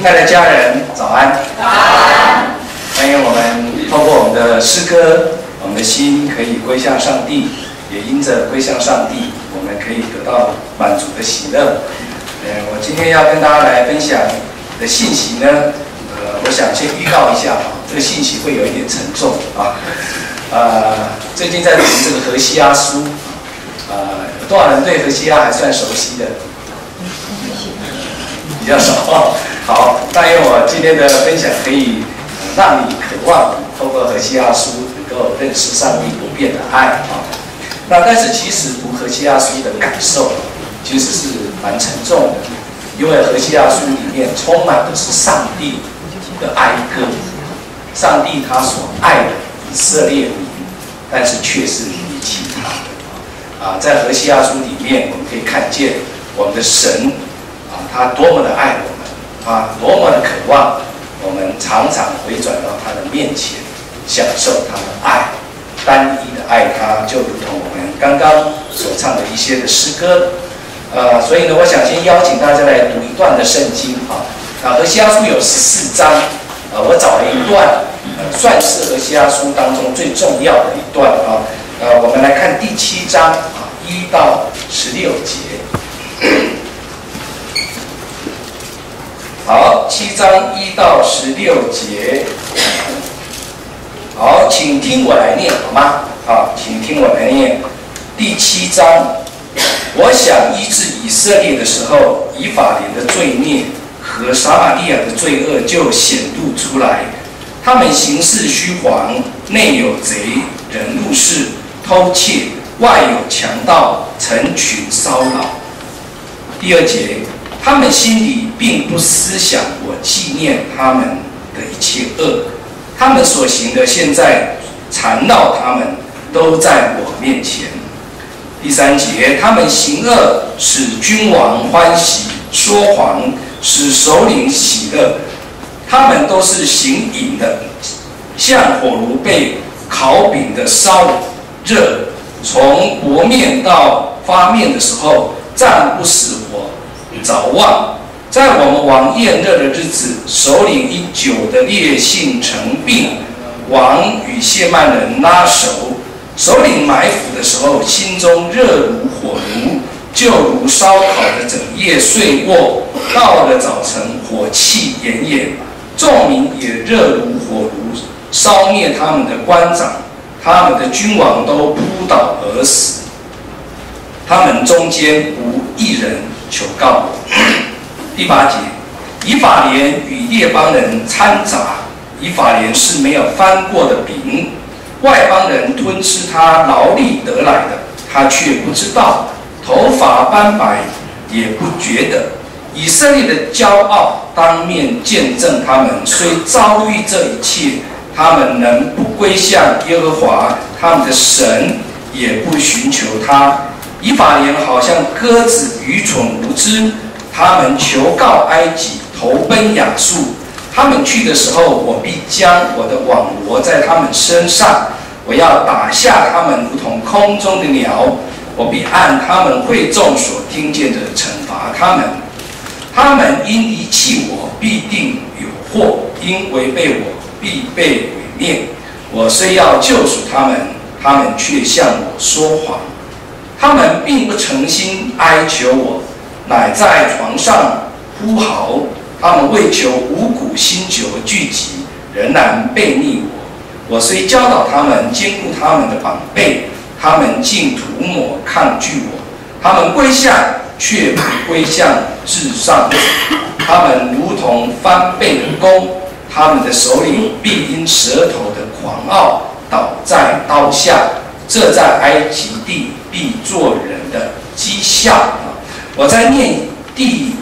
亲爱的家人，早安！ 早安！ 欢迎我们透过我们的诗歌，我们的心可以归向上帝，也因着归向上帝，我们可以得到满足的喜乐。我今天要跟大家来分享的信息呢，我想先预告一下，这个信息会有一点沉重啊。最近在读这个何西阿书，有多少人对何西阿还算熟悉的？比较少。好，但愿我今天的分享可以让你渴望透过何西阿书能够认识上帝不变的爱啊。但是其实读何西阿书的感受其实是蛮沉重的，因为何西阿书里面充满的是上帝的哀歌，上帝他所爱的以色列民，但是却是离弃他的。在何西阿书里面，我们可以看见我们的神他多么的爱我们。多么的渴望，我们常常回转到他的面前，享受他的爱，单一的爱他，就如同我们刚刚所唱的一些的诗歌。所以呢，我想先邀请大家来读一段的圣经何西阿书有14章，我找了一段，算是何西阿书当中最重要的一段我们来看第7章1到16节。好，7章1到16节。好，请听我来念，好吗？请听我来念。第7章，我想医治以色列的时候，以法莲的罪孽和撒玛利亚的罪恶就显露出来。他们行事虚谎，内有贼人入室偷窃，外有强盗成群骚扰。第2节。他们心里并不思想我纪念他们的一切恶，他们所行的现在缠绕他们，都在我面前。第3节，他们行恶，使君王欢喜；说谎，使首领喜乐。他们都是行淫的，像火炉被烤饼的烧热，从薄面到发面的时候，暂不使火早忘。在我们王宴乐的日子，首领因酒的烈性成病，王与谢曼人拉手。首领埋伏的时候，心中热如火炉，就如烧烤的整夜睡卧。到了早晨，火气炎炎，众民也热如火炉，烧灭他们的官长，他们的君王都扑倒而死。他们中间无一人求告我。第8节，以法莲与列邦人掺杂，以法莲是没有翻过的饼，外邦人吞吃他劳力得来的，他却不知道，头发斑白也不觉得。以色列的骄傲当面见证他们，虽遭遇这一切，他们能不归向耶和华他们的神，也不寻求他。以法莲好像鸽子愚蠢无知，他们求告埃及，投奔亚述。他们去的时候，我必将我的网罗在他们身上，我要打下他们如同空中的鸟，我必按他们会众所听见的惩罚他们。他们因离弃我，必定有祸；因违背我，必被毁灭。我虽要救赎他们，他们却向我说谎。他们并不诚心哀求我，乃在床上呼嚎。他们为求五谷新酒聚集，仍然背逆我。我虽教导他们，兼顾他们的膀臂，他们竟涂抹抗拒我。他们归向，却不归向至上者。他们如同翻倍的弓，他们的首领必因舌头的狂傲倒在刀下。这在埃及地必做人的讥笑。我在念第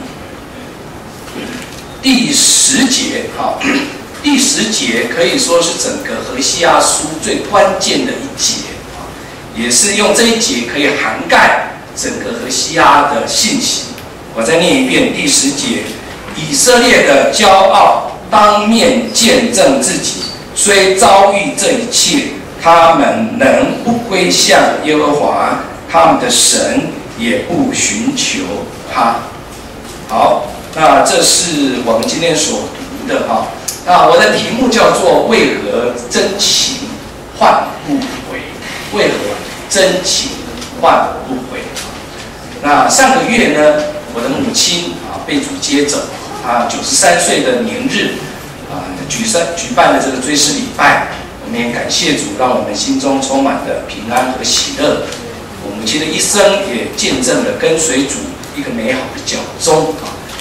10节，第10节可以说是整个何西阿书最关键的一节，也是用这一节可以涵盖整个何西阿的信息。我再念一遍第10节：以色列的骄傲当面见证自己，虽遭遇这一切，他们能不归向耶和华他们的神，也不寻求他。好， 那这是我们今天所读的哈。那我的题目叫做为何真情换不回？为何真情换不回？那上个月呢，我的母亲被主接走，她93岁的年日举办了这个追思礼拜。我们也感谢主，让我们心中充满了平安和喜乐。我母亲的一生也见证了跟随主一个美好的脚踪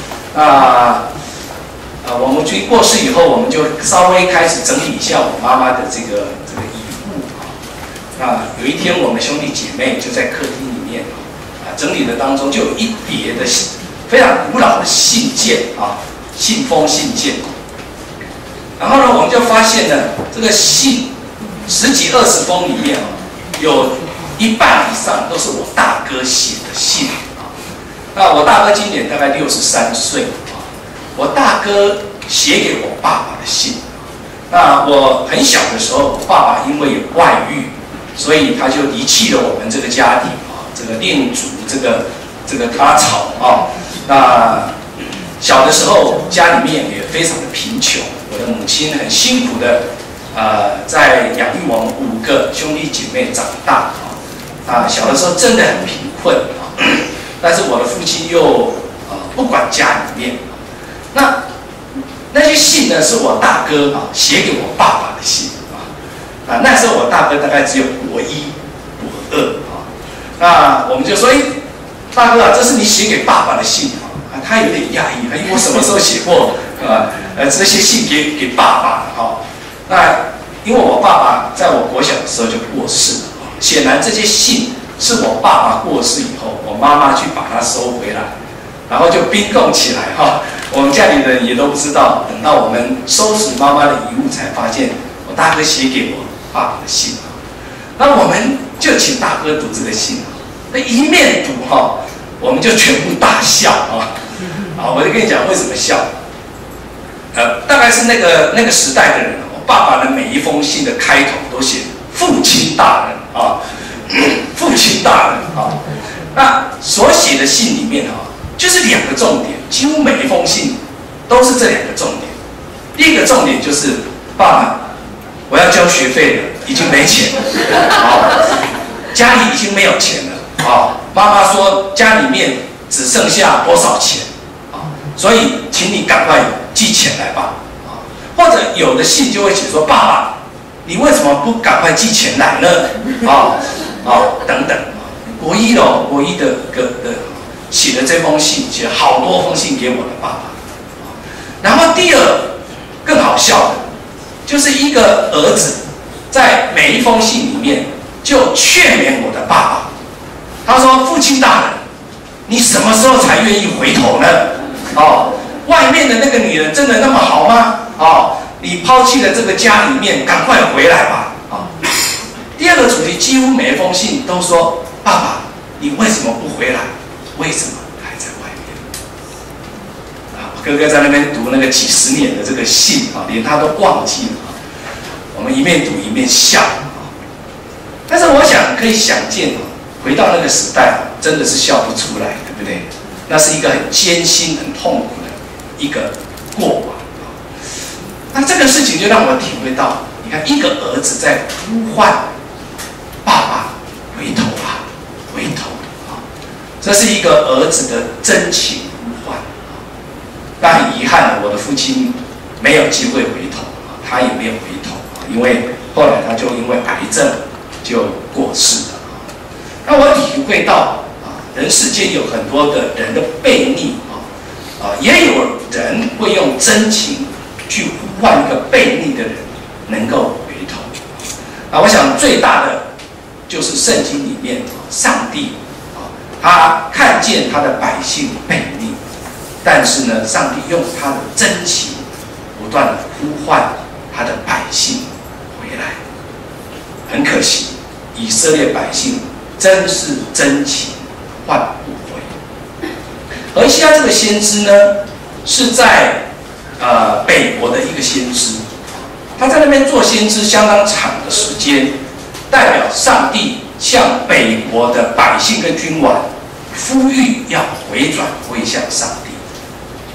我母亲过世以后，我们就稍微开始整理一下我妈妈的这个遗物那有一天，我们兄弟姐妹就在客厅里面整理的当中，就有一叠的非常古老的信件信封信件。然后呢，我们就发现呢，这个信10几20封里面有一半以上都是我大哥写的信那我大哥今年大概63岁我大哥写给我爸爸的信。那我很小的时候，我爸爸因为有外遇，所以他就离弃了我们这个家庭这个恋足这个他吵那小的时候家里面也非常的贫穷，我的母亲很辛苦的在养育我们5个兄弟姐妹长大小的时候真的很贫困但是我的父亲又不管家里面。那些信呢，是我大哥写给我爸爸的信那时候我大哥大概只有国1、国2那我们就说，大哥这是你写给爸爸的信他有点讶异，我什么时候写过这些信给爸爸那因为我爸爸在我国小的时候就过世了显然这些信是我爸爸过世以后，我妈妈去把它收回来，然后就冰冻起来我们家里人也都不知道，等到我们收拾妈妈的遗物，才发现我大哥写给我爸爸的信那我们就请大哥读这个信那一面读我们就全部大笑我就跟你讲为什么笑。大概是那个时代的人，我爸爸的每一封信的开头都写父亲大人父亲大人那所写的信里面就是2个重点，几乎每一封信都是这2个重点。第一个重点就是爸爸，我要交学费了，已经没钱了家里已经没有钱了妈妈说家里面只剩下多少钱所以请你赶快寄钱来吧或者有的信就会写说，爸爸你为什么不赶快寄钱来呢等等国1的写的这封信，写了好多封信给我的爸爸然后第2更好笑的就是一个儿子在每一封信里面就劝勉我的爸爸，他说父亲大人，你什么时候才愿意回头呢外面的那个女人真的那么好吗你抛弃了这个家里面，赶快回来吧第2个主题几乎每一封信都说，爸爸你为什么不回来，为什么还在外面我哥哥在那边读那个几10年的这个信连他都忘记了我们一面读一面笑但是我想可以想见回到那个时代真的是笑不出来，对不对？那是一个很艰辛很痛苦的一个过往那这个事情就让我体会到，你看一个儿子在呼唤爸爸回头回头这是一个儿子的真情呼唤但很遗憾我的父亲没有机会回头他也没有回头因为后来他就因为癌症就过世了那我体会到人世间有很多的人的悖逆也有人会用真情去呼唤一个悖逆的人能够回头我想最大的就是圣经里面上帝他看见他的百姓悖逆，但是呢上帝用他的真情不断的呼唤他的百姓回来。很可惜以色列百姓真是真情换不回。而西亚这个先知呢是在北国的一个先知，他在那边做先知相当长的时间，代表上帝向北国的百姓跟君王呼吁要回转归向上帝，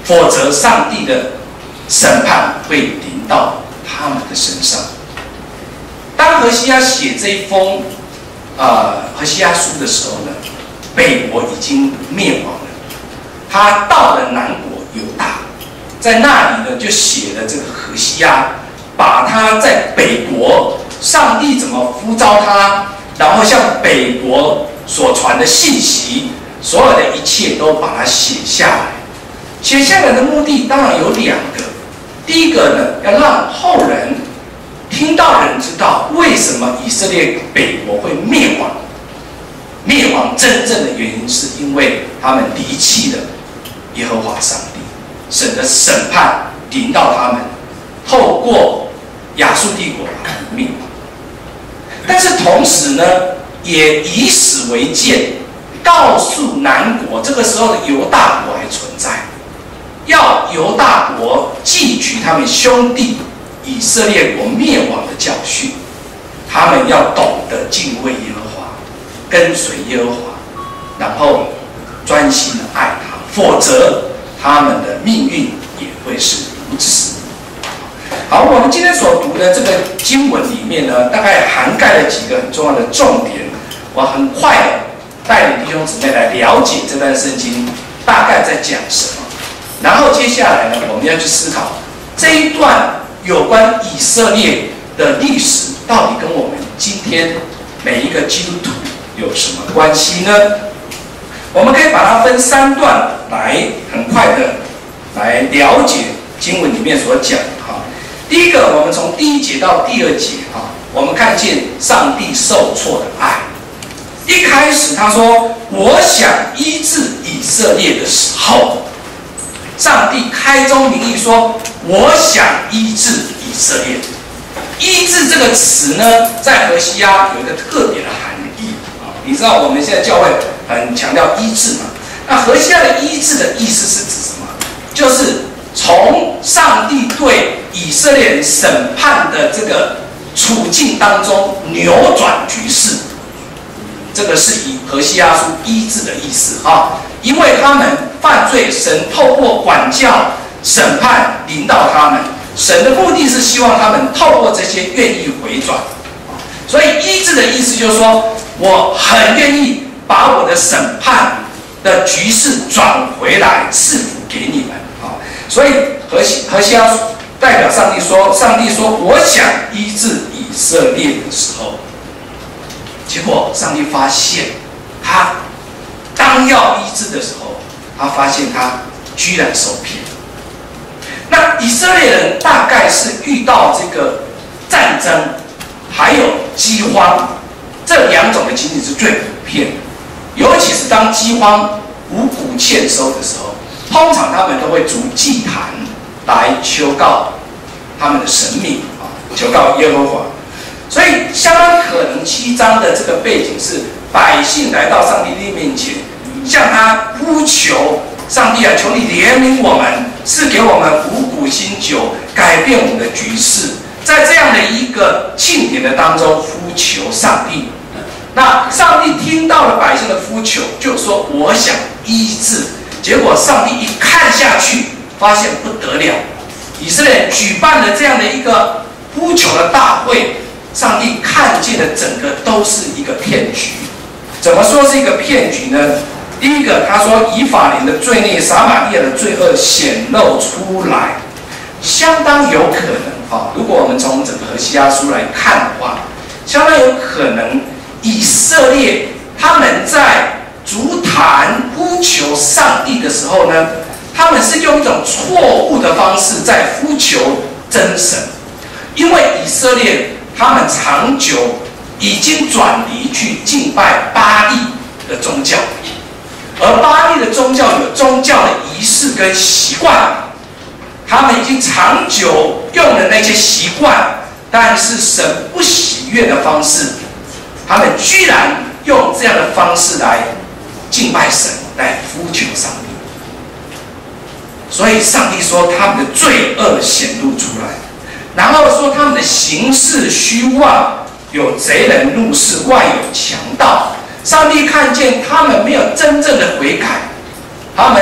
否则上帝的审判会临到他们的身上。当何西阿写这一封何西阿书的时候呢，北国已经灭亡了。他到了南国犹大，在那里呢就写了这个何西阿，把他在北国上帝怎么呼召他，然后向北国所传的信息，所有的一切都把它写下来。写下来的目的当然有两个，第一个呢，要让后人听到人知道为什么以色列北国会灭亡。灭亡真正的原因是因为他们离弃了耶和华上帝，神的审判临到他们，透过亚述帝国把他们灭亡。但是同时呢，也以史为鉴，告诉南国，这个时候的犹大国还存在，要犹大国汲取他们兄弟以色列国灭亡的教训，他们要懂得敬畏耶和华，跟随耶和华，然后专心的爱他，否则他们的命运也会是如此。好，我们今天所读的这个经文里面呢，大概涵盖了几个很重要的重点。我很快的带领弟兄姊妹来了解这段圣经大概在讲什么。然后接下来呢，我们要去思考这一段有关以色列的历史，到底跟我们今天每一个基督徒有什么关系呢？我们可以把它分3段来很快的来了解经文里面所讲的哈。第一个，我们从第1节到第2节啊，我们看见上帝受挫的爱。一开始他说：“我想医治以色列的时候。”上帝开宗明义说：“我想医治以色列。”医治这个词呢，在何西阿有一个特别的含义啊。你知道我们现在教会很强调医治嘛？那何西阿的医治的意思是指什么？就是从上帝对以色列人审判的这个处境当中扭转局势。这个是以何西阿书医治的意思啊，因为他们犯罪，神透过管教、审判临到他们。神的目的是希望他们透过这些愿意回转，所以医治的意思就是说，我很愿意把我的审判的局势转回来，赐福给你们啊。所以何西阿代表上帝说，我想医治以色列的时候。结果，上帝发现，他当要医治的时候，他发现他居然受骗。那以色列人大概是遇到这个战争，还有饥荒，这2种的情景是最普遍的。尤其是当饥荒、五谷欠收的时候，通常他们都会筑祭坛来求告他们的神明啊，求告耶和华。所以，相当可能7章的这个背景是百姓来到上帝的面前，向他呼求：上帝啊，求你怜悯我们，赐给我们五谷新酒，改变我们的局势。在这样的一个庆典的当中，呼求上帝。那上帝听到了百姓的呼求，就说：“我想医治。”结果上帝一看下去，发现不得了，以色列举办了这样的一个呼求的大会。上帝看见的整个都是一个骗局。怎么说是一个骗局呢？第一个，他说以法莲的罪孽、撒玛利亚的罪恶显露出来，相当有可能啊。如果我们从整个何西阿书来看的话，相当有可能以色列他们在筑坛呼求上帝的时候呢，他们是用一种错误的方式在呼求真神，因为以色列他们长久已经转离去敬拜巴力的宗教，而巴力的宗教有宗教的仪式跟习惯，他们已经长久用了那些习惯，但是神不喜悦的方式，他们居然用这样的方式来敬拜神，来呼求上帝。所以上帝说他们的罪恶显露出来。然后说他们的行事虚妄，有贼人入室，外有强盗。上帝看见他们没有真正的悔改，他们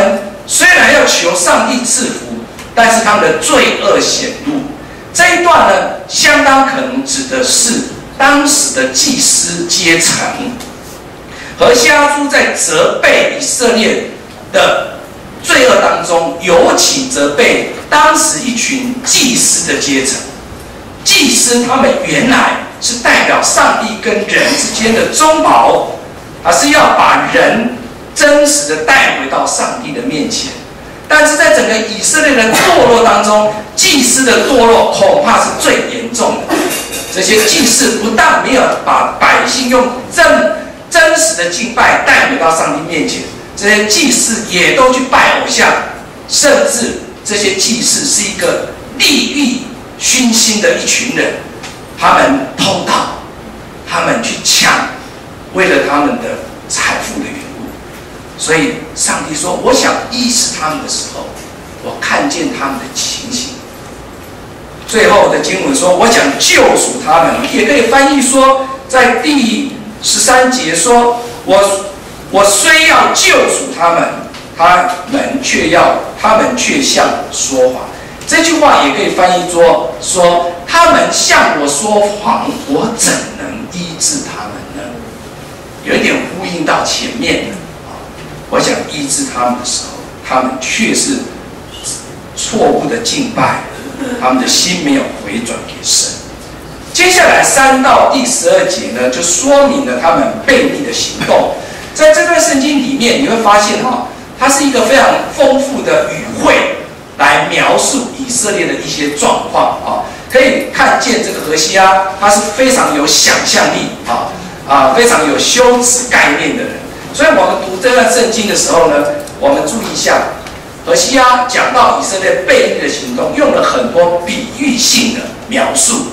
虽然要求上帝赐福，但是他们的罪恶显露。这一段呢，相当可能指的是当时的祭司阶层。何西阿书在责备以色列的罪恶当中，尤其责备当时一群祭司的阶层。祭司他们原来是代表上帝跟人之间的中保，而是要把人真实的带回到上帝的面前。但是在整个以色列的堕落当中，祭司的堕落恐怕是最严重的。这些祭司不但没有把百姓用真实的敬拜带回到上帝面前，这些祭司也都去拜偶像，甚至这些祭司是一个利欲熏心的一群人，他们偷盗，他们去抢，为了他们的财富的缘故。所以上帝说：“我想医治他们的时候，我看见他们的情形。”最后的经文说：“我想救赎他们。”也可以翻译说，在第13节说：“我虽要救赎他们，他们却向我说谎。”这句话也可以翻译说他们向我说谎，我怎能医治他们呢？有一点呼应到前面的。我想医治他们的时候，他们却是错误的敬拜，他们的心没有回转给神。接下来3到第12节呢，就说明了他们悖逆的行动。在这段圣经里面，你会发现它是一个非常丰富的语汇来描述以色列的一些状况可以看见这个何西阿，他是非常有想象力非常有修辞概念的人。所以我们读这段圣经的时候呢，我们注意一下，何西阿讲到以色列悖逆的行动，用了很多比喻性的描述，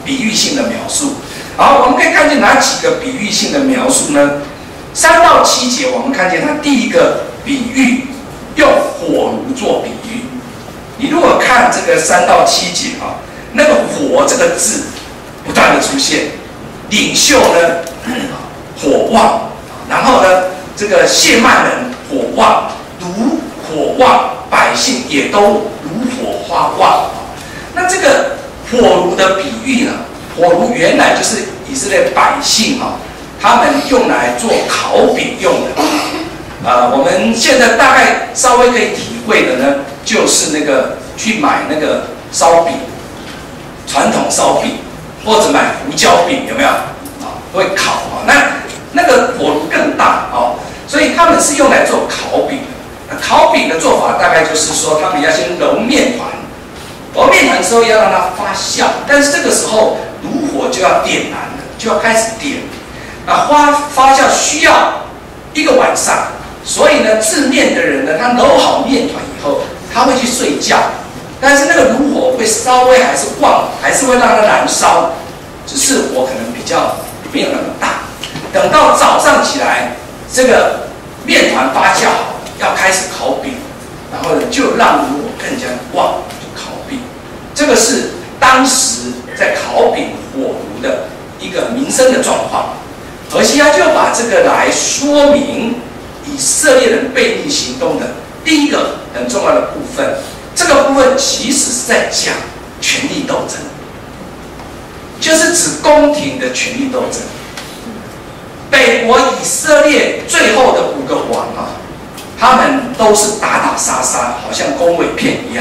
好，我们可以看见哪几个比喻性的描述呢？3到7节，我们看见他第一个比喻用火炉做比喻。你如果看这个3到7节那个火这个字不断的出现，领袖呢火旺，然后呢这个谢曼人火旺，炉火旺，百姓也都炉火花旺。那这个火炉的比喻呢，火炉原来就是以色列百姓他们用来做烤饼用的。我们现在大概稍微可以体会的呢，就是那个去买那个烧饼，传统烧饼，或者买胡椒饼，有没有？会烤那个火炉更大所以他们是用来做烤饼的。烤饼的做法大概就是说，他们要先揉面团，揉面团之后要让它发酵，但是这个时候炉火就要点燃了，就要开始点。发酵需要1个晚上，所以呢，制面的人呢，他揉好面团以后，他会去睡觉，但是那个炉火会稍微还是旺，还是会让它燃烧，只是我可能比较没有那么大。等到早上起来，这个面团发酵好，要开始烤饼，然后呢，就让炉火更加旺，就烤饼。这个是当时在烤饼火炉的一个民生的状况。何西阿就把这个来说明以色列人悖逆行动的第一个很重要的部分。这个部分其实是在讲权力斗争，就是指宫廷的权力斗争。北国以色列最后的5个王他们都是打打杀杀，好像弓尾片一样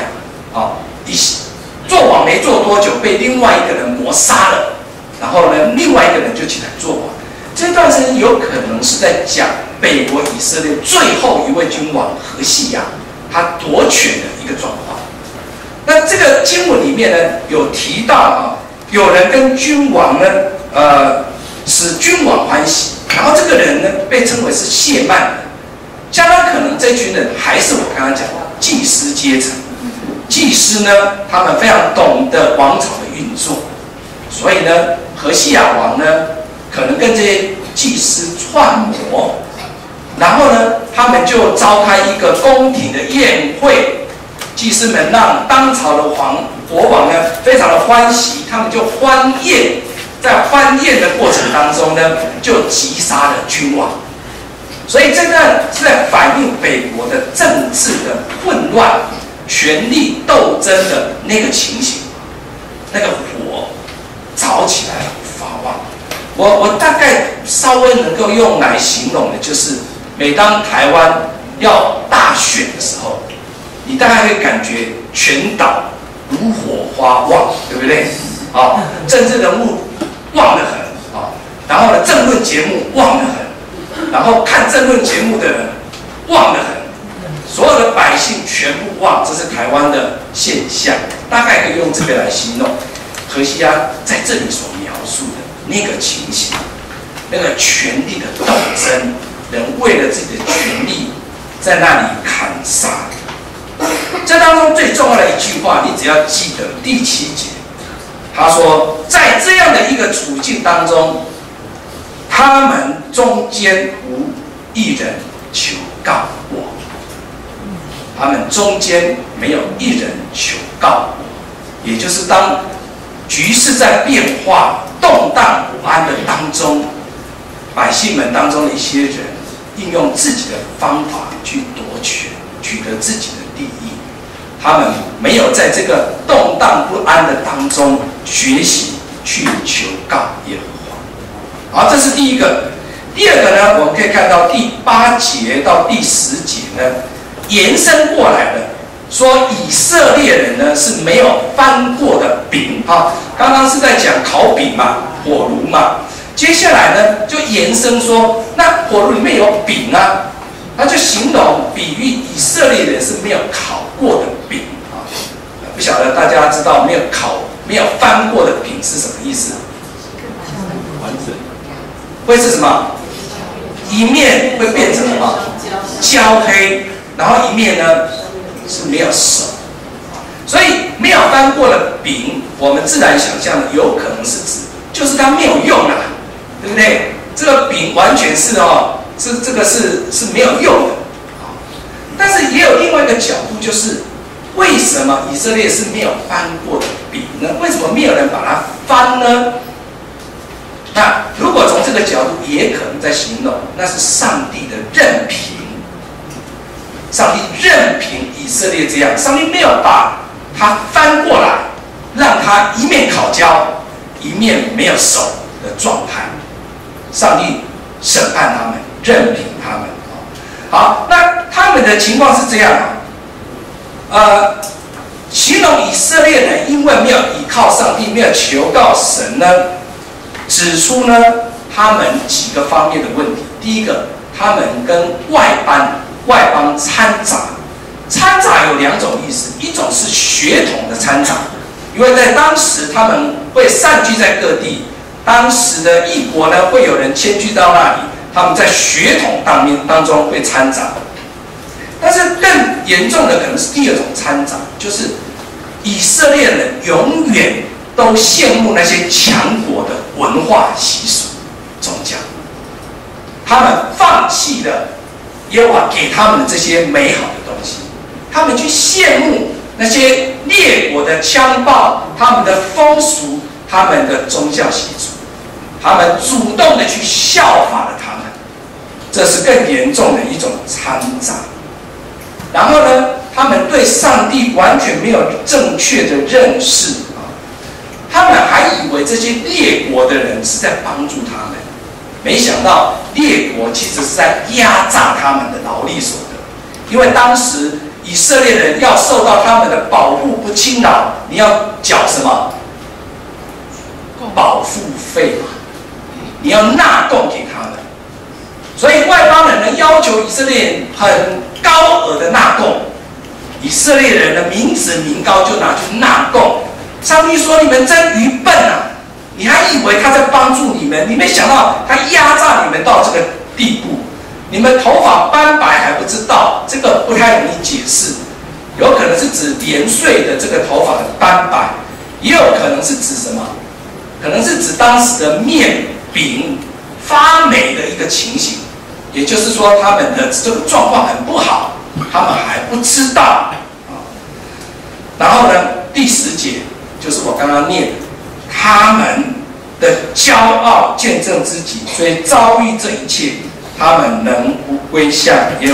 做王没做多久，被另外一个人谋杀了，然后呢，另外一个人就起来做王。这段圣经有可能是在讲北国以色列最后一位君王何西亚他夺权的一个状况。那这个经文里面呢，有提到有人跟君王呢使君王欢喜，然后这个人呢被称为是谢曼人，相当可能这群人还是我刚刚讲的祭司阶层。祭司呢，他们非常懂得王朝的运作，所以呢，何西亚王呢，可能跟这些祭司串谋，然后呢，他们就召开一个宫廷的宴会，祭司们让当朝的国王呢非常的欢喜，他们就欢宴，在欢宴的过程当中呢，就击杀了君王。所以这段是在反映北国的政治的混乱、权力斗争的那个情形，那个火着起来了，发旺。我大概稍微能够用来形容的，就是每当台湾要大选的时候，你大概会感觉全岛如火花旺，对不对？啊，政治人物旺得很啊，然后呢，政论节目旺得很，然后看政论节目的人旺得很，所有的百姓全部旺，这是台湾的现象，大概可以用这个来形容。可惜啊，在这里所描述的那个情形，那个权力的斗争，人为了自己的权利在那里砍杀。这当中最重要的一句话，你只要记得第7节，他说，在这样的一个处境当中，他们中间无一人求告我，他们中间没有一人求告我，也就是当局势在变化、动荡不安的当中，百姓们当中的一些人应用自己的方法去夺权，取得自己的利益。他们没有在这个动荡不安的当中学习去求告耶和华。好，这是第一个。第二个呢，我们可以看到第8节到第10节呢，延伸过来的。说以色列人呢是没有翻过的饼啊，刚刚是在讲烤饼嘛，火炉嘛，接下来呢就延伸说，那火炉里面有饼啊，他就形容比喻以色列人是没有烤过的饼啊。不晓得大家知道没有翻过的饼是什么意思？ 完整会是什么？一面会变成什么？焦黑，然后一面呢？是没有熟，所以没有翻过的饼，我们自然想象的有可能是指，就是它没有用啊，对不对？这个饼完全是这个是没有用的，但是也有另外一个角度，就是为什么以色列是没有翻过的饼呢？为什么没有人把它翻呢？那如果从这个角度，也可能在形容那是上帝的任凭。上帝任凭以色列这样，上帝没有把它翻过来，让它一面烤焦，一面没有熟的状态。上帝审判他们，任凭他们。好，那他们的情况是这样形容以色列人因为没有依靠上帝，没有求告神呢，指出呢他们几个方面的问题。第一个，他们跟外邦掺杂，掺杂有2种意思，一种是血统的掺杂，因为在当时他们会散居在各地，当时的异国呢会有人迁居到那里，他们在血统当中会掺杂。但是更严重的可能是第2种掺杂，就是以色列人永远都羡慕那些强国的文化习俗、宗教，他们放弃了耶和华给他们的这些美好的东西，他们去羡慕那些列国的枪炮、他们的风俗、他们的宗教习俗，他们主动的去效法了他们，这是更严重的一种掺杂。然后呢，他们对上帝完全没有正确的认识他们还以为这些列国的人是在帮助他们。没想到列国其实是在压榨他们的劳力所得，因为当时以色列人要受到他们的保护不侵扰，你要缴什么？保护费嘛，你要纳贡给他们。所以外邦人呢要求以色列人很高额的纳贡，以色列人的民脂民膏就拿去纳贡。上帝说：“你们真愚笨啊！你还以为他在帮助你们，你没想到他压榨你们到这个地步。你们头发斑白还不知道，这个不太容易解释。有可能是指年岁的这个头发的斑白，也有可能是指什么？可能是指当时的面饼发霉的一个情形。也就是说，他们的这个状况很不好，他们还不知道然后呢，第10节就是我刚刚念的。”他们的骄傲见证自己，所以遭遇这一切，他们能不归向耶和华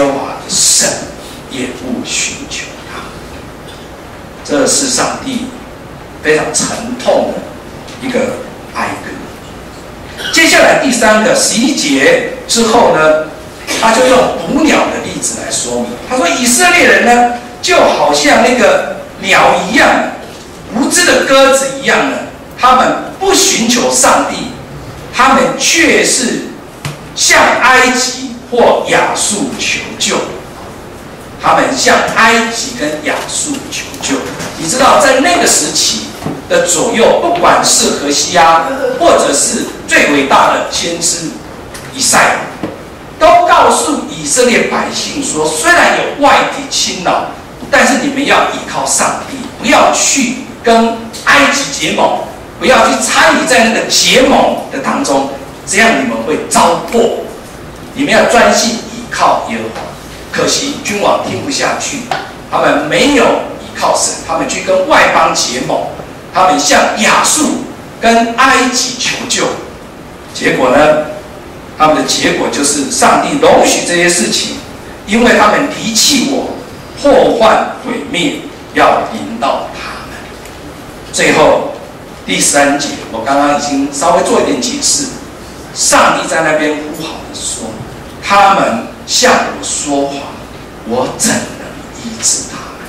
的神也不寻求他。这是上帝非常沉痛的一个哀歌。接下来第3个11节之后呢，他就用捕鸟的例子来说明。他说以色列人呢，就好像那个鸟一样，无知的鸽子一样呢，他们不寻求上帝，他们却是向埃及或亚述求救。他们向埃及跟亚述求救。你知道，在那个时期的左右，不管是何西阿，或者是最伟大的先知以赛亚，都告诉以色列百姓说：虽然有外敌侵扰，但是你们要依靠上帝，不要去跟埃及结盟，不要去参与在那个结盟的当中，这样你们会遭祸。你们要专心依靠耶和华。可惜君王听不下去，他们没有依靠神，他们去跟外邦结盟，他们向亚述跟埃及求救。结果呢，他们的结果就是上帝容许这些事情，因为他们离弃我，祸患毁灭要临到他们。最后第13节，我刚刚已经稍微做一点解释。上帝在那边呼号的说：他们向我说谎，我怎能医治他们？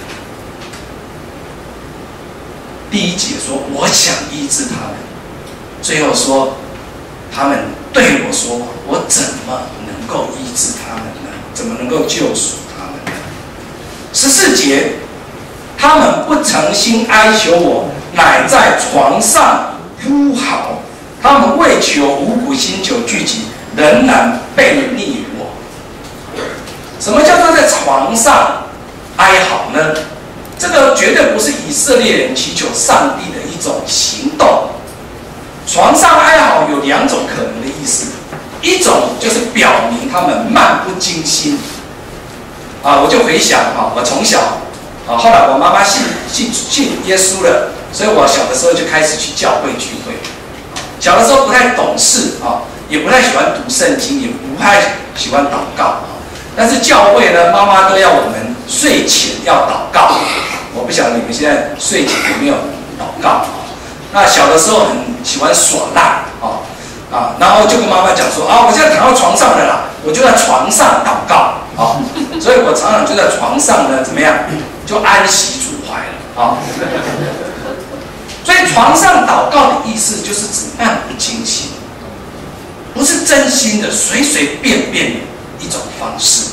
第1节说我想医治他们，最后说他们对我说谎，我怎么能够医治他们呢？怎么能够救赎他们呢？14节，他们不诚心哀求我，乃在床上呼嚎。他们为求五谷新酒聚集，仍然背逆我。什么叫做在床上哀嚎呢？这个绝对不是以色列人祈求上帝的一种行动。床上哀嚎有2种可能的意思，一种就是表明他们漫不经心。我就回想我从小后来我妈妈信耶稣了，所以我小的时候就开始去教会聚会。小的时候不太懂事也不太喜欢读圣经，也不太喜欢祷告但是教会呢，妈妈都要我们睡前要祷告。我不晓得你们现在睡前有没有祷告那小的时候很喜欢耍赖然后就跟妈妈讲说我现在躺到床上了啦，我就在床上祷告所以我常常就在床上呢，怎么样就安息主怀了所以床上祷告的意思就是指漫不经心，不是真心的，随随便便的一种方式。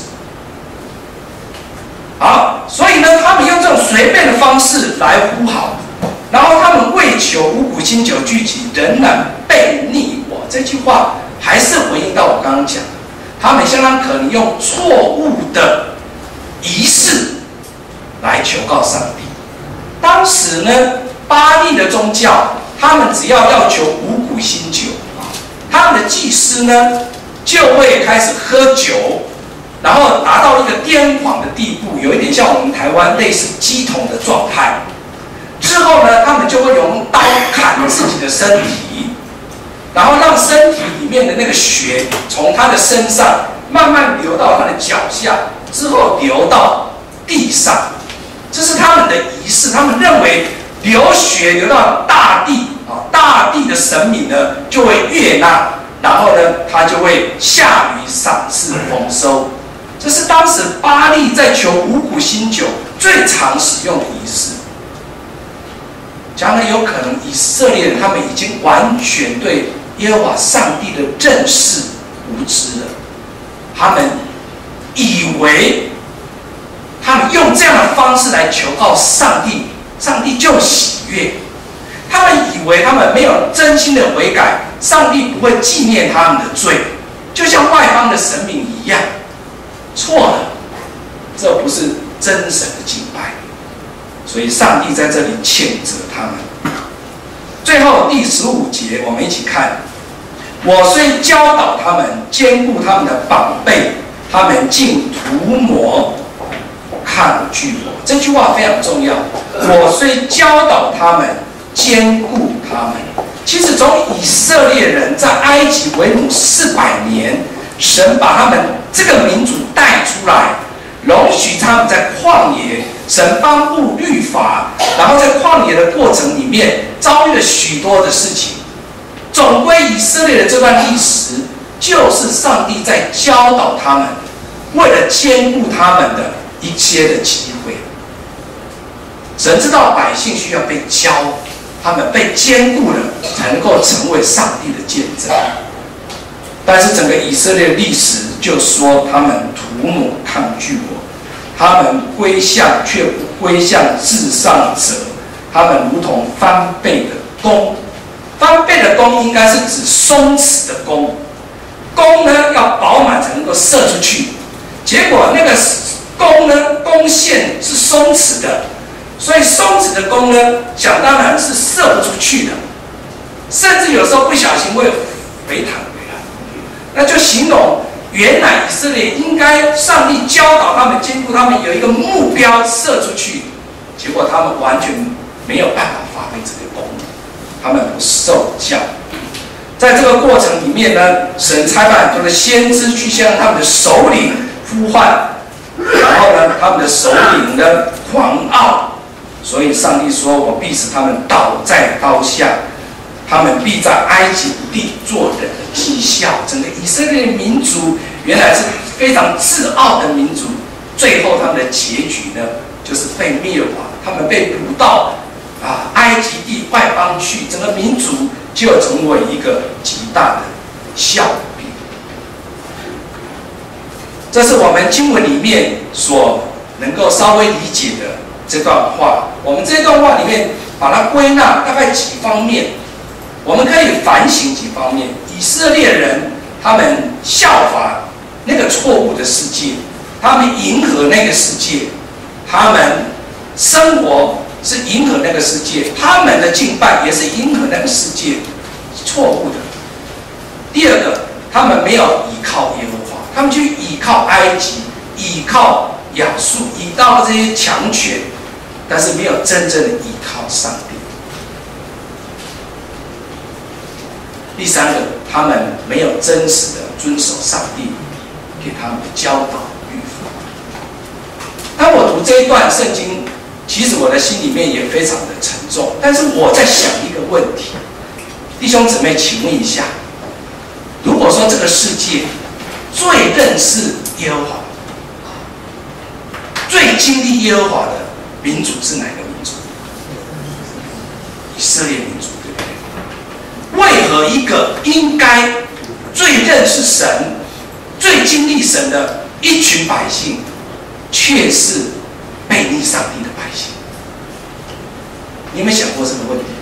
好，所以呢，他们用这种随便的方式来呼号，然后他们为求五谷新酒聚集，仍然背逆我。这句话还是回应到我刚刚讲的，他们相当可能用错误的仪式来求告上帝。当时呢，巴力的宗教，他们只要求五谷新酒他们的祭司呢就会开始喝酒，然后达到一个癫狂的地步，有一点像我们台湾类似乩童的状态。之后呢，他们就会用刀砍自己的身体，然后让身体里面的那个血从他的身上慢慢流到他的脚下，之后流到地上。这是他们的仪式，他们认为流血流到大地大地的神明呢就会悦纳，然后呢他就会下雨赏赐丰收。这是当时巴力在求五谷新酒最常使用的仪式。将来有可能以色列人他们已经完全对耶和华上帝的认识无知了，他们以为他们用这样的方式来求告上帝，上帝就喜悦。他们以为他们没有真心的悔改，上帝不会纪念他们的罪，就像外邦的神明一样。错了，这不是真神的敬拜。所以上帝在这里谴责他们。最后第15节，我们一起看：我虽教导他们，兼顾他们的宝贝，他们竟涂抹抗拒我。这句话非常重要。我虽教导他们，兼顾他们。其实从以色列人在埃及为奴400年，神把他们这个民族带出来， 神颁布律法，然后在旷野的过程里面遭遇了许多的事情。总归以色列的这段历史，就是上帝在教导他们，为了兼顾他们的一切的机会。神知道百姓需要被教，他们被兼顾了，才能够成为上帝的见证。但是整个以色列历史就说他们涂抹抗拒我，他们归向却不归向至上者，他们如同翻倍的弓。翻倍的弓应该是指松弛的弓，弓呢要饱满才能够射出去，结果那个弓呢，弓线是松弛的，所以松弛的弓呢，想当然是射不出去的，甚至有时候不小心会回弹回来。那就形容原来以色列应该上帝教导他们，兼顾他们有一个目标射出去，结果他们完全没有办法发挥这个功能，他们不受教。在这个过程里面呢，神差派很多的先知去向他们的首领呼唤，然后呢，他们的首领呢狂傲，所以上帝说：“我必使他们倒在刀下，他们必在埃及地做人的讥笑。”整个以色列民族原来是非常自傲的民族，最后他们的结局呢，就是被灭亡，他们被掳到埃及地外邦去，整个民族就成为一个极大的笑柄。这是我们经文里面所能够稍微理解的这段话。我们这段话里面把它归纳大概几方面，我们可以反省几方面。以色列人他们效法那个错误的世界，他们迎合那个世界，他们生活是迎合那个世界，他们的敬拜也是迎合那个世界，错误的。第二个，他们没有依靠耶和华，他们去依靠埃及，依靠亚述，依靠这些强权，但是没有真正的依靠上帝。第三个，他们没有真实的遵守上帝给他们的教导律法。当我读这一段圣经，其实我的心里面也非常的沉重，但是我在想一个问题，弟兄姊妹，请问一下，如果说这个世界最认识耶和华、最经历耶和华的民族是哪个民族？以色列民族，对不对？为何一个应该最认识神、最经历神的一群百姓，却是悖逆上帝的百姓？你有没有想过这个问题？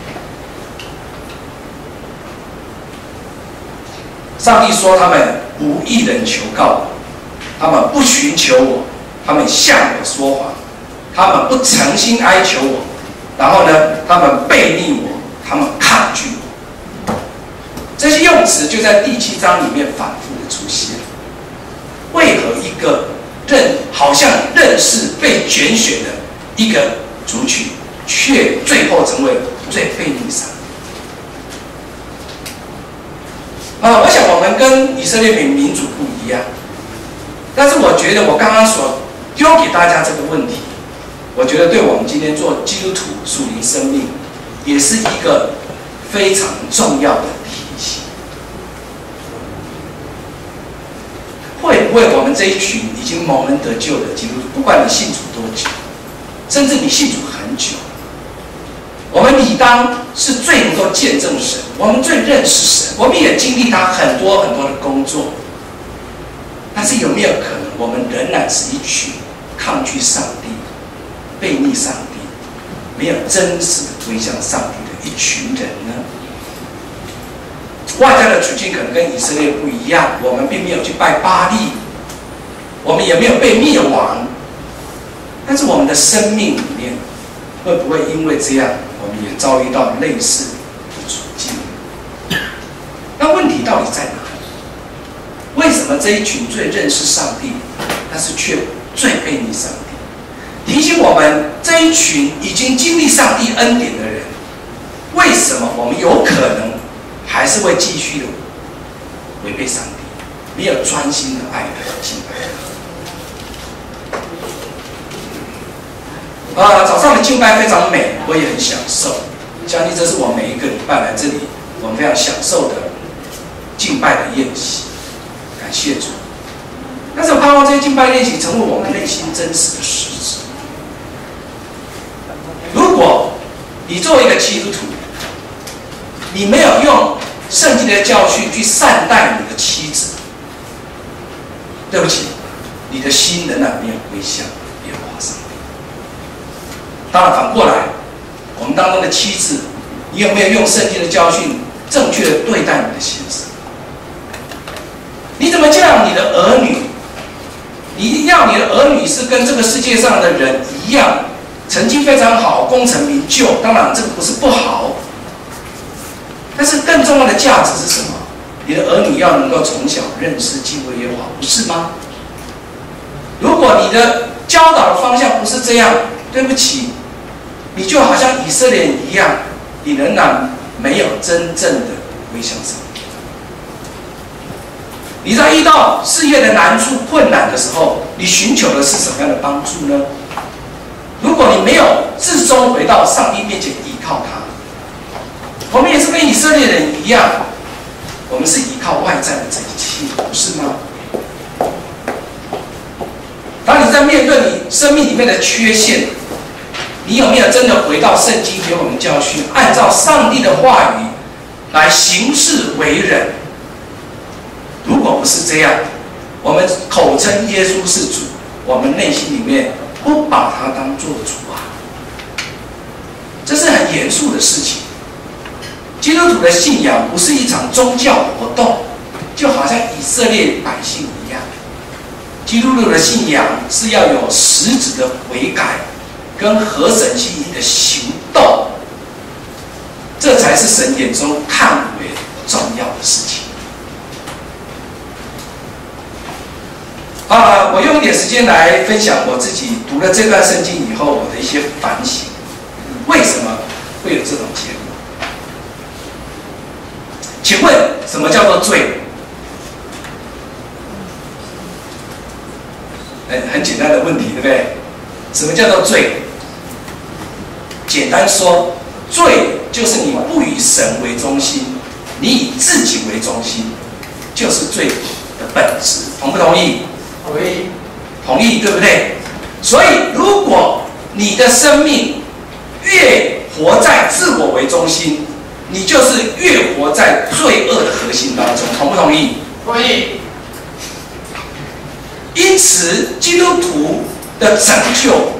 上帝说他们无一人求告我，他们不寻求我，他们向我说谎，他们不诚心哀求我，然后呢，他们悖逆我，他们抗拒我。这些用词就在第7章里面反复的出现。为何一个好像认识被拣选的一个族群，却最后成为最悖逆上帝？我想我们跟以色列民族不一样，但是我觉得我刚刚所丢给大家这个问题，我觉得对我们今天做基督徒属灵生命，也是一个非常重要的提醒。会不会我们这一群已经蒙恩得救的基督徒，不管你信主多久，甚至你信主很久，我们理当是最能够见证神，我们最认识神，我们也经历他很多很多的工作。但是有没有可能，我们仍然是一群抗拒上帝、悖逆上帝、没有真实的归向上帝的一群人呢？外在的处境可能跟以色列不一样，我们并没有去拜巴力，我们也没有被灭亡，但是我们的生命里面，会不会因为这样，我们也遭遇到类似的处境？那问题到底在哪里？为什么这一群最认识上帝，但是却最悖逆上帝？提醒我们，这一群已经经历上帝恩典的人，为什么我们有可能还是会继续的违背上帝，没有专心的爱他、敬拜他？ 早上的敬拜非常美，我也很享受。相信这是我每一个礼拜来这里，我们非常享受的敬拜的宴席。感谢主。但是我盼望这些敬拜练习成为我们内心真实的实质。如果你作为一个基督徒，你没有用圣经的教训去善待你的妻子，对不起，你的心仍然没有归向耶和华上帝。当然，反过来，我们当中的妻子，你有没有用圣经的教训正确的对待你的先生？你怎么教你的儿女？你一定要你的儿女是跟这个世界上的人一样，成绩非常好，功成名就。当然，这个不是不好，但是更重要的价值是什么？你的儿女要能够从小认识敬畏耶和华，不是吗？如果你的教导的方向不是这样，对不起，你就好像以色列人一样，你仍然没有真正的归向上帝。你在遇到事业的难处、困难的时候，你寻求的是什么样的帮助呢？如果你没有至终回到上帝面前依靠他，我们也是跟以色列人一样，我们是依靠外在的这一切，不是吗？当你在面对你生命里面的缺陷，你有没有真的回到圣经给我们教训，按照上帝的话语来行事为人？如果不是这样，我们口称耶稣是主，我们内心里面不把他当作主啊，这是很严肃的事情。基督徒的信仰不是一场宗教活动，就好像以色列百姓一样。基督徒的信仰是要有实质的悔改跟合神心意的行动，这才是神眼中看为重要的事情。我用一点时间来分享我自己读了这段圣经以后我的一些反省。为什么会有这种结果？请问什么叫做罪？很简单的问题，对不对？什么叫做罪？简单说，罪就是你不以神为中心，你以自己为中心，就是罪的本质。同不同意？同意。同意，对不对？所以，如果你的生命越活在自我为中心，你就是越活在罪恶的核心当中。同不同意？同意。因此，基督徒的拯救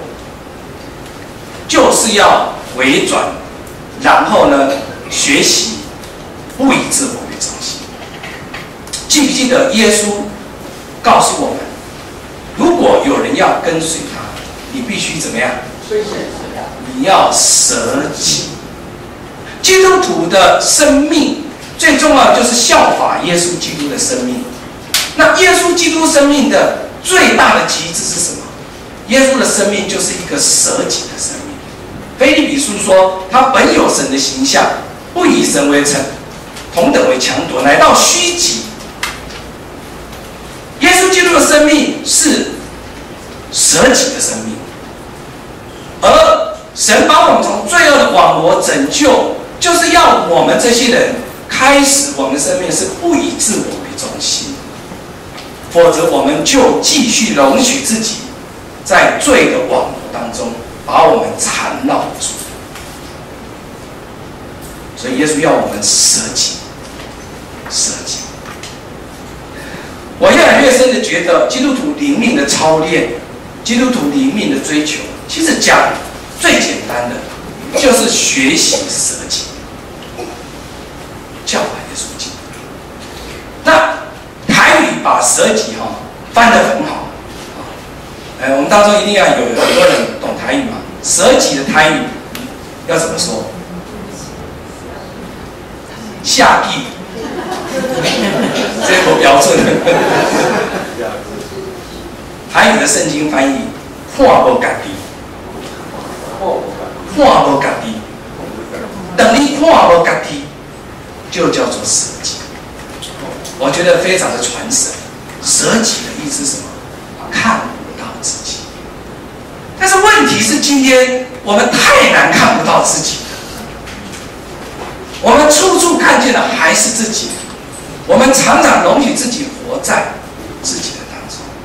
就是要回转，然后呢，学习不以自我为中心。记不记得耶稣告诉我们，如果有人要跟随他，你必须怎么样？你要舍己。基督徒的生命最重要的就是效法耶稣基督的生命。那耶稣基督生命的最大的极致是什么？耶稣的生命就是一个舍己的生命。腓立比书说，他本有神的形象，不以神为同等为强夺，乃到虚己。耶稣基督的生命是舍己的生命，而神把我们从罪恶的网罗拯救，就是要我们这些人开始，我们的生命是不以自我为中心，否则我们就继续容许自己在罪的网罗当中把我们缠绕住。所以耶稣要我们舍己，舍己。我越来越深的觉得，基督徒灵命的操练，基督徒灵命的追求，其实讲最简单的，就是学习舍己，教导耶稣基督。那台语把舍己翻得很好，我们当中一定要有很多人懂台语嘛。舍己的台语要怎么说？下地。这口标准。台语的圣经翻译，看无家己，看无家己，等你看无家己，就叫做舍己。我觉得非常的传神。舍己的意思是什么？看不到自己。但是问题题是今天我们太难看不到自己了，我们处处看见的还是自己，我们常常容许自己活在自己的当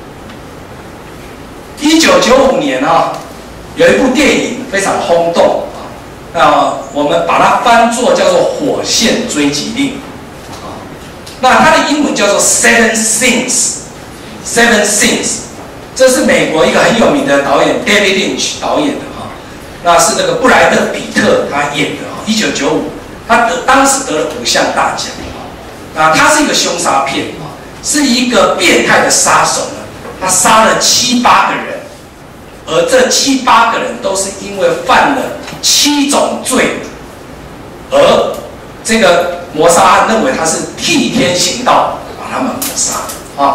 中。1995年有一部电影非常轰动那我们把它翻作叫做《火线追击令》那它的英文叫做 Seven Sins， 这是美国一个很有名的导演 David Lynch 导演的那是那个布莱德比特他演的1995，他当时得了5项大奖他是一个凶杀片是一个变态的杀手呢，他杀了7、8个人，而这7、8个人都是因为犯了7种罪，而这个谋杀案认为他是替天行道，把他们谋杀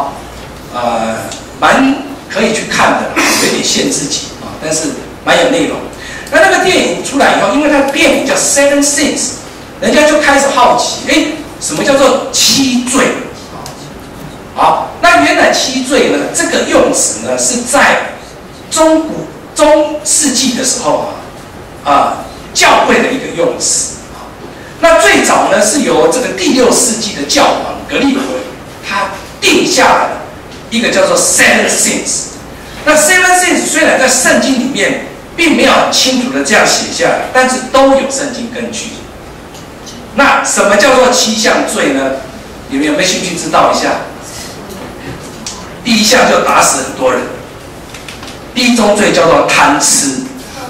蛮可以去看的，有点限制级但是蛮有内容。那个电影出来以后，因为它的片名叫 Seven Sins， 人家就开始好奇，什么叫做7罪？好，那原来7罪呢，这个用词呢是在中世纪的时候教会的一个用词那最早呢是由这个第6世纪的教皇格利奎他定下来的一个叫做 Seven Sins。那 Seven Sins 虽然在圣经里面并没有很清楚的这样写下来，但是都有圣经根据。那什么叫做7项罪呢？你们有没有兴趣知道一下？第1项就打死很多人，第1宗罪叫做贪吃，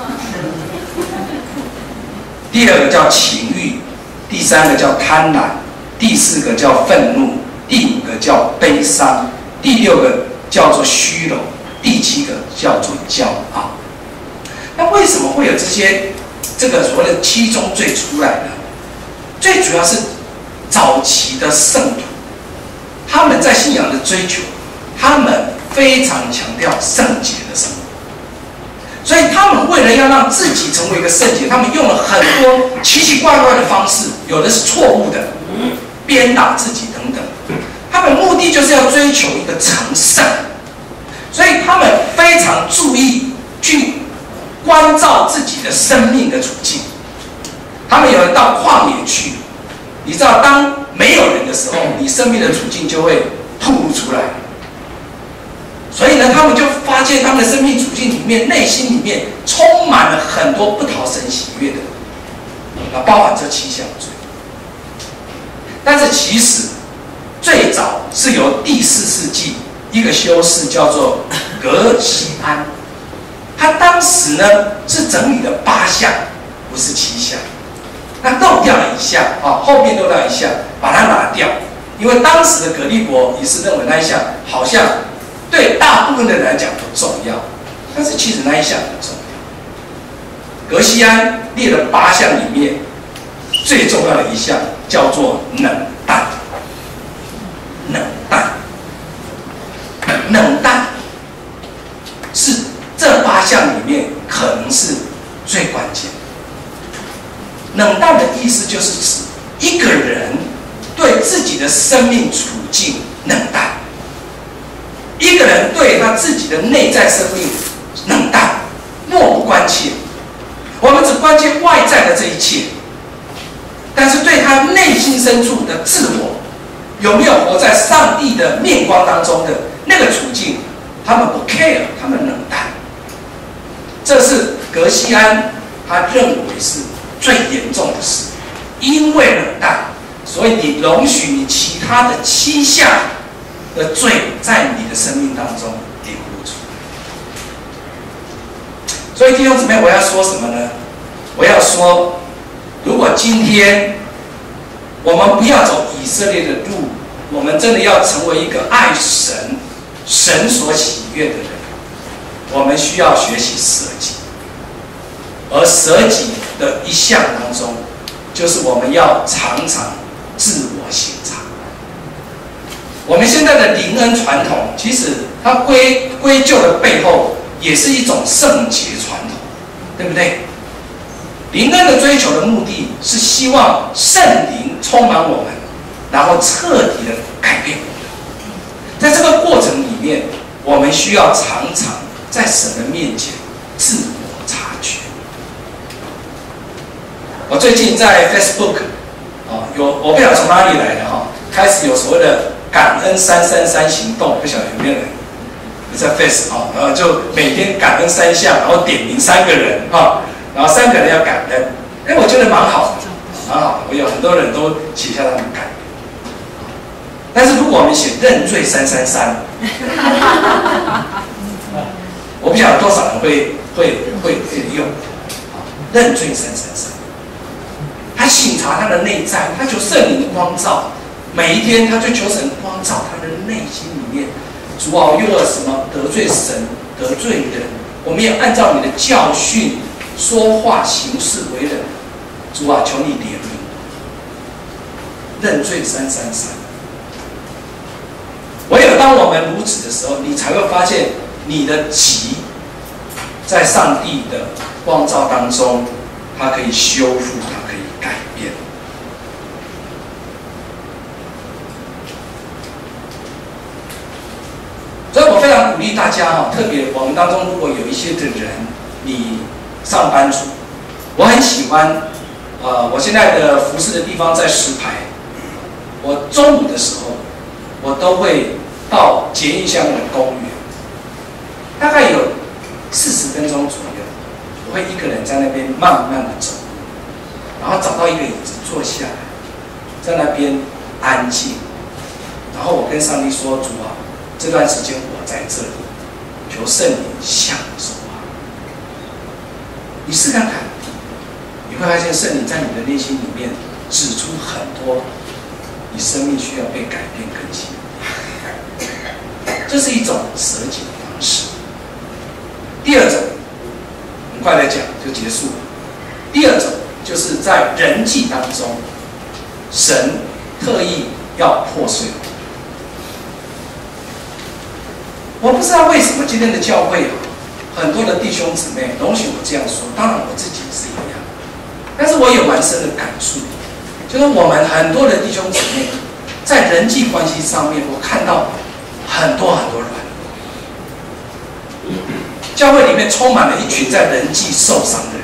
第2个叫情欲，第3个叫贪婪，第4个叫愤怒，第5个叫悲伤，第6个叫做虚荣，第7个叫做骄傲。那为什么会有这个所谓的7宗罪出来呢？最主要是早期的圣徒，他们在信仰的追求，他们非常强调圣洁的生活，所以他们为了要让自己成为一个圣洁，他们用了很多奇奇怪怪的方式，有的是错误的，鞭打自己等等。他们目的就是要追求一个成圣，所以他们非常注意去关照自己的生命的处境。他们有人到旷野去，你知道，当没有人的时候，你生命的处境就会暴露出来。所以呢，他们就发现他们的生命处境里面、内心里面充满了很多不讨神喜悦的，包含这7项罪。但是其实最早是由第4世纪一个修士叫做格西安，他当时呢是整理了8项，不是7项。那漏掉了1项后面漏掉1项，把它拿掉，因为当时的格利国也是认为那一项好像对大部分的人来讲不重要，但是其实那一项很重要。格西安列了8项里面最重要的1项叫做冷淡。冷淡是这8项里面可能是最关键的。冷淡的意思就是指一个人对自己的生命处境冷淡，一个人对他自己的内在生命冷淡，漠不关切。我们只关切外在的这一切，但是对他内心深处的自我有没有活在上帝的面光当中的那个处境，他们不 care， 他们冷淡。这是格西安他认为是最严重的事，因为冷淡，所以你容许你其他的7项的罪在你的生命当中流露出来。所以弟兄姊妹，我要说什么呢？我要说，如果今天我们不要走以色列的路，我们真的要成为一个爱神、神所喜悦的人，我们需要学习舍己。而舍己的1项当中，就是我们要常常自我省察。我们现在的灵恩传统，其实它归咎的背后，也是一种圣洁传统，对不对？灵恩的追求的目的是希望圣灵充满我们，然后彻底的改变我们。在这个过程里面，我们需要常常在神的面前自我我最近在 Facebook 我不晓得从哪里来的开始有所谓的感恩333行动，不晓得有没有人在 Face 然后就每天感恩3项，然后点名3个人然后3个人要感恩，我觉得蛮好的，蛮好的。我有很多人都写下他们感恩，但是如果我们写认罪333，我不晓得多少人会用认罪333。他省察他的内在，他求圣灵的光照，每一天他就求神光照他的内心里面。主啊，又有什么得罪神、得罪人，我们要按照你的教训说话、行事为人。主啊，求你怜悯，认罪333。唯有当我们如此的时候，你才会发现你的疾在上帝的光照当中，它可以修复，它可以改变。所以我非常鼓励大家特别我们当中如果有一些的人，你上班族，我很喜欢，我现在的服侍的地方在石牌，我中午的时候，我都会到捷运下面的公园，大概有40分钟左右，我会一个人在那边慢慢的走，然后找到一个椅子坐下来，在那边安静，然后我跟上帝说：主啊，这段时间我在这里，求圣灵向我说话。你试看看，你会发现圣灵在你的内心里面指出很多你生命需要被改变更新。这是一种舍己的方式。第二种，很快的讲就结束了。第二种就是在人际当中，神特意要破碎。我不知道为什么今天的教会很多的弟兄姊妹，容许我这样说，当然我自己是一样，但是我有蛮深的感触，就是我们很多的弟兄姊妹在人际关系上面，我看到很多软弱。教会里面充满了一群在人际受伤的人，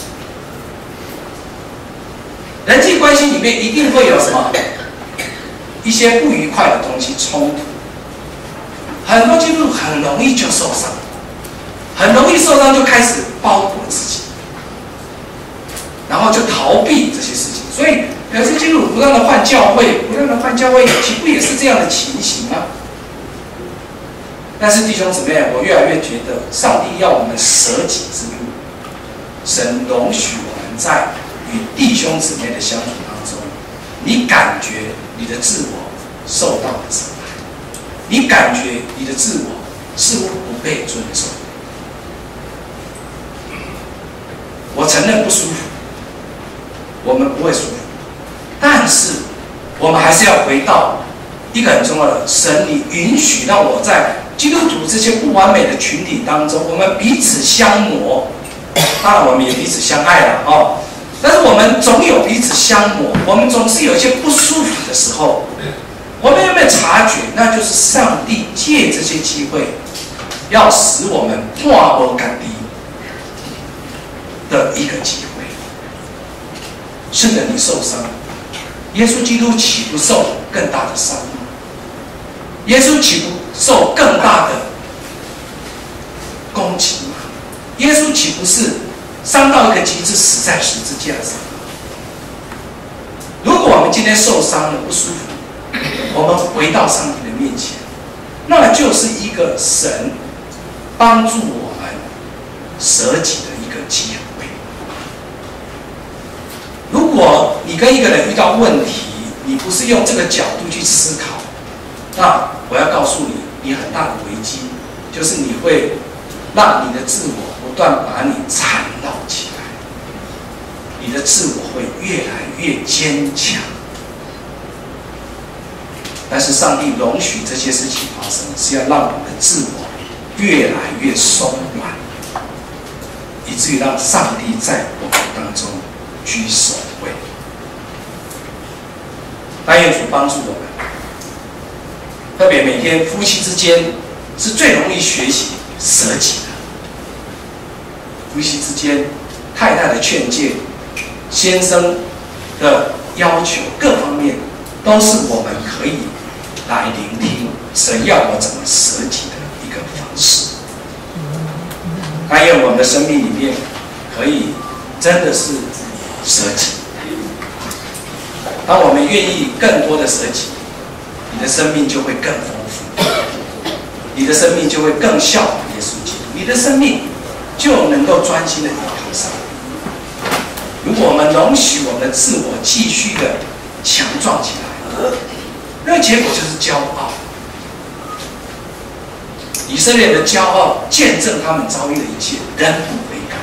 人际关系里面一定会有什么一些不愉快的东西冲突。很多基督徒很容易就受伤，很容易受伤就开始包裹自己，然后就逃避这些事情。所以有些基督徒不断的换教会，岂不也是这样的情形吗？但是弟兄姊妹，我越来越觉得，上帝要我们舍己之路，神容许我们在与弟兄姊妹的相处当中，你感觉你的自我受到了伤害，你感觉你的自我似乎不被尊重。我承认不舒服，我们不会舒服，但是我们还是要回到一个很重要的：神，你允许让我在基督徒这些不完美的群体当中，我们彼此相磨，当然我们也彼此相爱了但是我们总有彼此相磨，我们总是有一些不舒服的时候，我们有没有察觉？那就是上帝借这些机会，要使我们化而感敌的一个机会。是的，你受伤，耶稣基督岂不受更大的伤吗？耶稣岂不受更大的攻击吗？耶稣岂不是伤到一个极致，死在十字架上？如果我们今天受伤了，不舒服，我们回到上帝的面前，那就是一个神帮助我们舍己的一个机会。如果你跟一个人遇到问题，你不是用这个角度去思考，那我要告诉你，你很大的危机就是你会让你的自我不断把你缠绕起来，你的自我会越来越坚强。但是上帝容许这些事情发生，是要让我们的自我越来越松软，以至于让上帝在我们当中居首位。但愿主帮助我们，特别每天夫妻之间是最容易学习舍己的。夫妻之间，太太的劝诫， 先生的要求各方面，都是我们可以来聆听神要我怎么舍己的一个方式。但愿我们的生命里面可以真的是舍己。当我们愿意更多的舍己，你的生命就会更丰富，你的生命就会更效法耶稣基督，你的生命就能够专心的依靠上帝。如果我们容许我们的自我继续的强壮起来，那个结果就是骄傲。以色列的骄傲见证他们遭遇的一切，仍不悔改。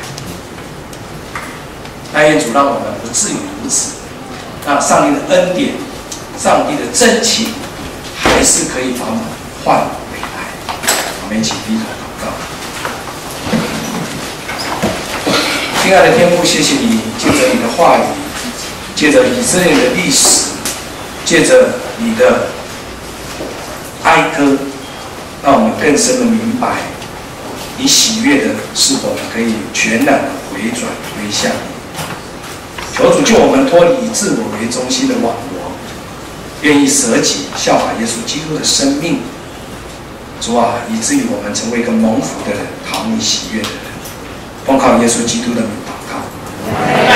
但愿主让我们不至于如此，让上帝的恩典、上帝的真情，还是可以把我们换回来。我们一起低头祷告。亲爱的天父，谢谢你借着你的话语，借着以色列的历史，借着你的哀歌，让我们更深的明白，你喜悦的是我们可以全然的回转归向你。求主救我们脱离以自我为中心的网罗，愿意舍己效法耶稣基督的生命。主啊，以至于我们成为一个蒙福的人，讨你喜悦的人。奉靠耶稣基督的名祷告。